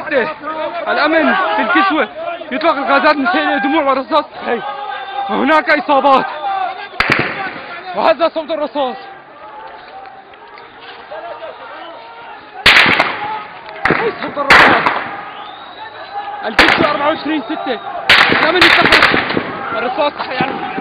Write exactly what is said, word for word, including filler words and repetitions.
ستة. الأمن في الكسوة يطلق الغازات المسيلة، دموع ورصاص. وهناك إصابات، وهذا صوت الرصاص. صوت الرصاص. الكسوة أربعة وعشرين ستة. الأمن يستخدم الرصاص يعني